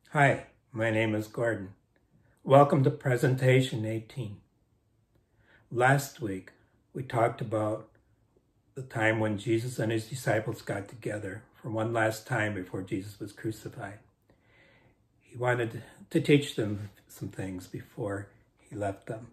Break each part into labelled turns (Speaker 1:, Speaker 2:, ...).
Speaker 1: Hi, my name is Gordon. Welcome to Presentation 18. Last week, we talked about the time when Jesus and his disciples got together for one last time before Jesus was crucified. He wanted to teach them some things before he left them.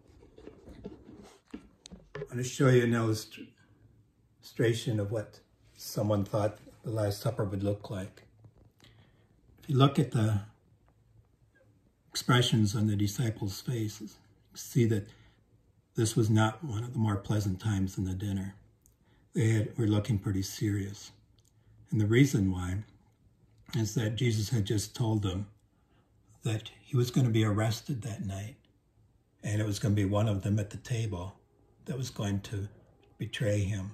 Speaker 1: I want to show you an illustration of what someone thought the Last Supper would look like. If you look at the expressions on the disciples' faces, you see that this was not one of the more pleasant times in the dinner. They were looking pretty serious. And the reason why is that Jesus had just told them that he was going to be arrested that night, and it was going to be one of them at the table that was going to betray him.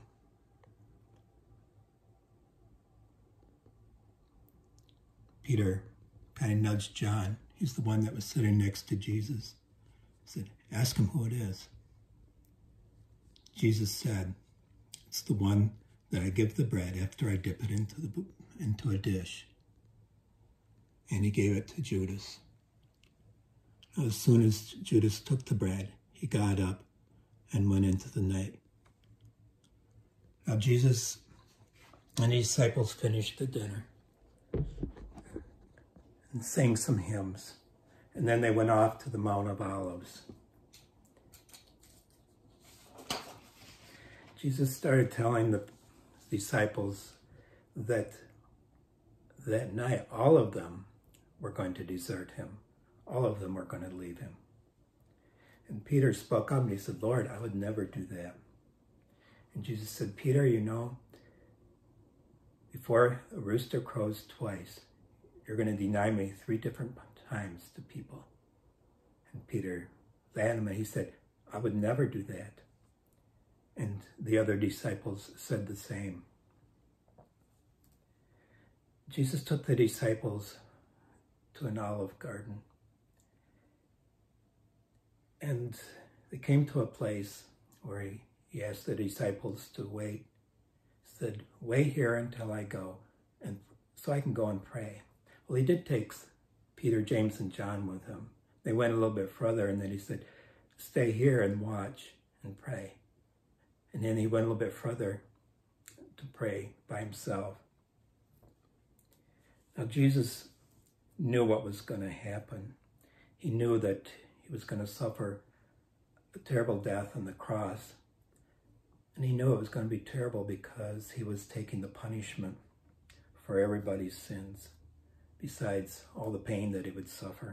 Speaker 1: Peter kind of nudged John. He's the one that was sitting next to Jesus. He said, "Ask him who it is." Jesus said, "It's the one that I give the bread after I dip it into a dish." And he gave it to Judas. As soon as Judas took the bread, he got up and went into the night. Now Jesus and his disciples finished the dinner and sang some hymns. And then they went off to the Mount of Olives. Jesus started telling the disciples that that night all of them were going to desert him. All of them were going to leave him. And Peter spoke up and he said, "Lord, I would never do that." And Jesus said, "Peter, you know, before a rooster crows twice, you're going to deny me 3 different times to people." And Peter laughed at him and he said, "I would never do that." And the other disciples said the same. Jesus took the disciples to an olive garden. And they came to a place where he asked the disciples to wait. He said, "Wait here until I go, and so I can go and pray." Well, he did take Peter, James, and John with him. They went a little bit further, and then he said, "Stay here and watch and pray." And then he went a little bit further to pray by himself. Now, Jesus knew what was going to happen. He knew that he was going to suffer a terrible death on the cross. And he knew it was going to be terrible because he was taking the punishment for everybody's sins, besides all the pain that he would suffer.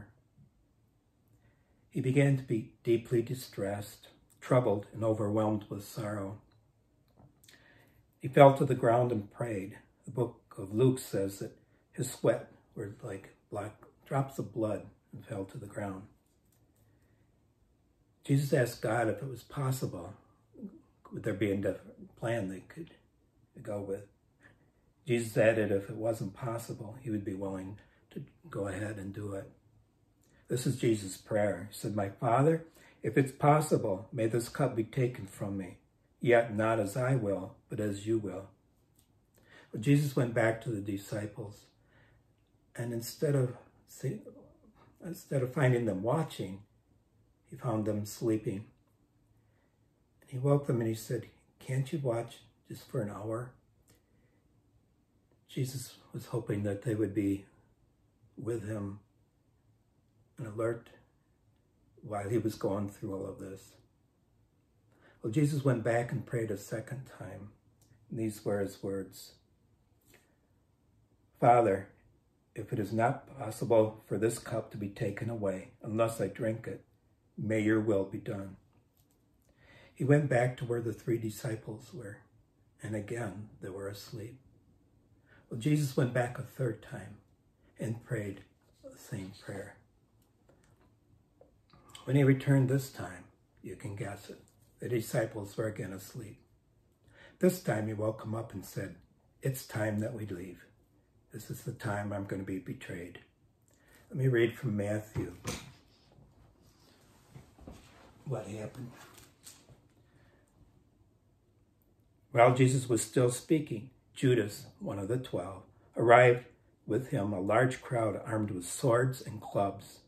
Speaker 1: He began to be deeply distressed, troubled, and overwhelmed with sorrow. He fell to the ground and prayed. The book of Luke says that his sweat were like black drops of blood and fell to the ground. Jesus asked God if it was possible, would there be a different plan they could go with. Jesus added if it wasn't possible, he would be willing to go ahead and do it. This is Jesus' prayer. He said, "My Father, if it's possible, may this cup be taken from me, yet not as I will, but as you will." But Jesus went back to the disciples, and instead of finding them watching, he found them sleeping. And he woke them and he said, "Can't you watch just for an hour?" Jesus was hoping that they would be with him and alert while he was going through all of this. Well, Jesus went back and prayed a second time. And these were his words. "Father, if it is not possible for this cup to be taken away unless I drink it, may your will be done." He went back to where the 3 disciples were, and again they were asleep. Well, Jesus went back a third time and prayed the same prayer. When he returned this time, you can guess it, the disciples were again asleep. This time he woke them up and said, "It's time that we leave. This is the time I'm going to be betrayed." Let me read from Matthew what happened. While Jesus was still speaking, Judas, one of the 12, arrived with him a large crowd armed with swords and clubs.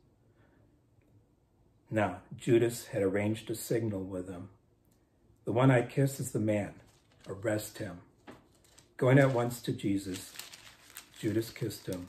Speaker 1: Now, Judas had arranged a signal with him. "The one I kiss is the man. Arrest him." Going at once to Jesus, Judas kissed him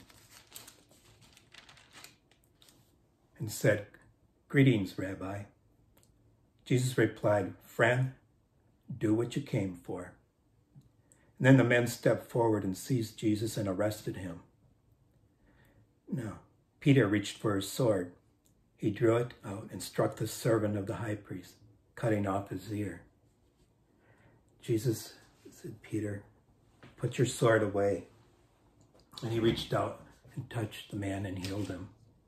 Speaker 1: and said, "Greetings, Rabbi." Jesus replied, "Friend, do what you came for." And then the men stepped forward and seized Jesus and arrested him. Now, Peter reached for his sword. He drew it out and struck the servant of the high priest, cutting off his ear. Jesus said, "Peter, put your sword away." And he reached out and touched the man and healed him.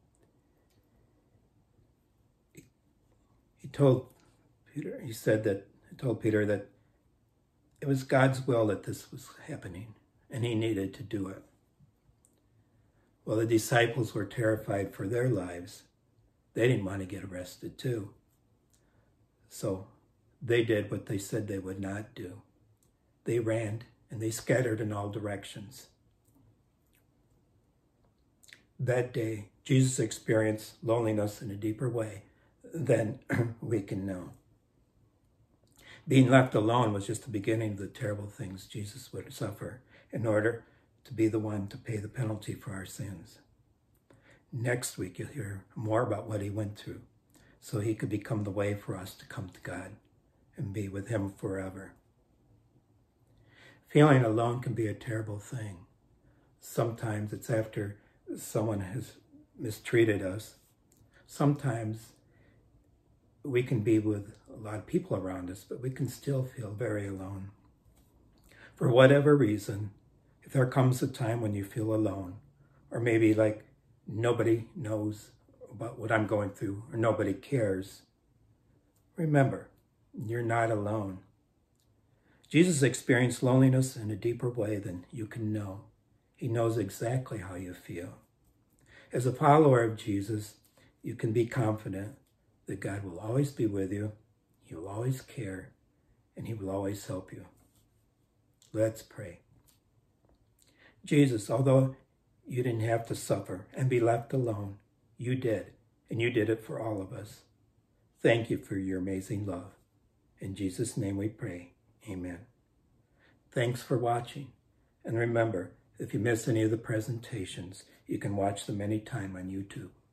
Speaker 1: He told Peter that it was God's will that this was happening, and he needed to do it. Well, the disciples were terrified for their lives. They didn't want to get arrested too. So they did what they said they would not do. They ran and they scattered in all directions. That day, Jesus experienced loneliness in a deeper way than we can know. Being left alone was just the beginning of the terrible things Jesus would suffer in order to be the one to pay the penalty for our sins. Next week, you'll hear more about what he went through so he could become the way for us to come to God and be with him forever. Feeling alone can be a terrible thing. Sometimes it's after someone has mistreated us. Sometimes we can be with a lot of people around us, but we can still feel very alone. For whatever reason, if there comes a time when you feel alone, or maybe like nobody knows about what I'm going through, or nobody cares, remember, you're not alone. Jesus experienced loneliness in a deeper way than you can know. He knows exactly how you feel. As a follower of Jesus, you can be confident that God will always be with you, he will always care, and he will always help you. Let's pray. Jesus, although you didn't have to suffer and be left alone, you did, and you did it for all of us. Thank you for your amazing love. In Jesus' name we pray. Amen. Thanks for watching. And remember, if you miss any of the presentations, you can watch them anytime on YouTube.